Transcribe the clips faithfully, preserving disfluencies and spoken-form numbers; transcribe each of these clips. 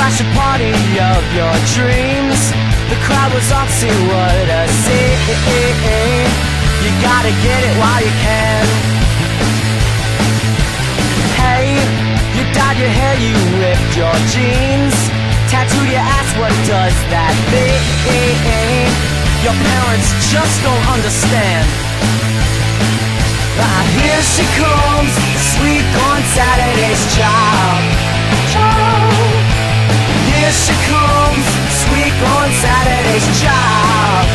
crash a party of your dreams. The crowd was off to what a scene. You gotta get it while you can. Hey, you dyed your hair, you ripped your jeans, tattooed your ass, what does that mean? Your parents just don't understand. Ah, here she comes, sweet on Saturday's child. Here she comes, sweet on Saturday's child.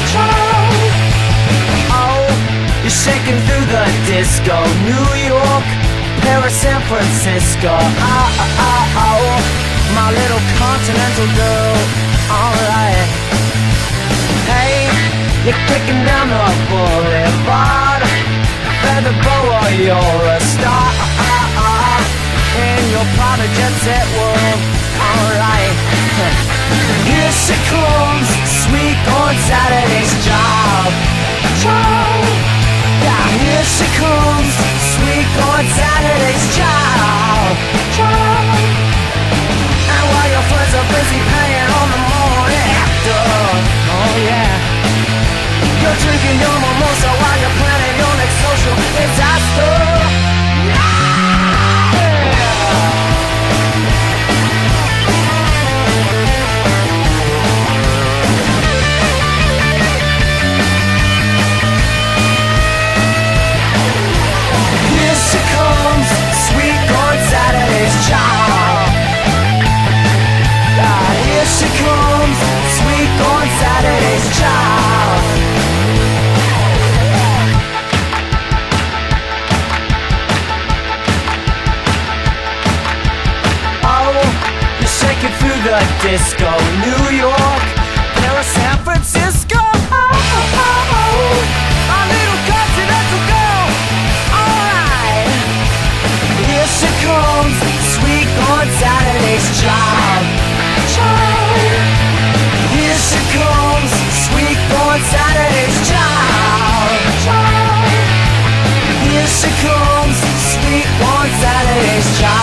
Oh, you're shaking through the disco. New York, Paris, San Francisco. Oh, oh, oh, oh, my little continental girl. Alright. Hey, you're kicking down the boulevard. Feather boa, you're a star in your Prada jet set world. Alright. Here she comes, sweet on Saturday's job. Yeah, here she comes, sweet on Saturday's job. And while your friends are busy paying on the morning after, oh yeah, you're drinking your mimosa while you're planning your next social disaster. The disco, New York, Paris, San Francisco. Oh, oh, oh, my little continental girl. Alright. Here she comes, sweet on Saturday's job. Here she comes, sweet on Saturday's job. Here she comes, sweet on Saturday's job.